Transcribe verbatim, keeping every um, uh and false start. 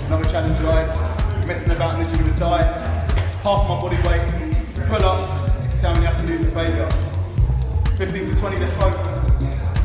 Another challenge, guys. Messing about in the gym with a diet. Half my body weight. Pull-ups. See how many I can do to failure. fifteen to twenty, let's go.